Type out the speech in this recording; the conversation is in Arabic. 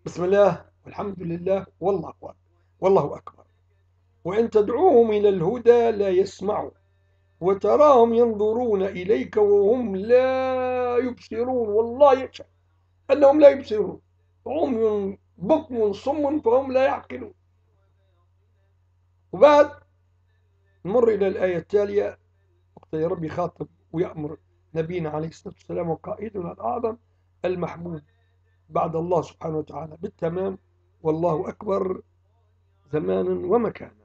بسم الله والحمد لله والله أكبر. والله أكبر. وإن تدعوهم إلى الهدى لا يسمعوا، وتراهم ينظرون إليك وهم لا يبصرون. والله يشهد أنهم لا يبصرون، عمي بكم صم فهم لا يعقلون. وبعد نمر إلى الآية التالية، وقت يا رب يخاطب ويأمر نبينا عليه الصلاة والسلام وقائدنا الأعظم المحبوب بعد الله سبحانه وتعالى بالتمام: والله أكبر زمانا ومكانا.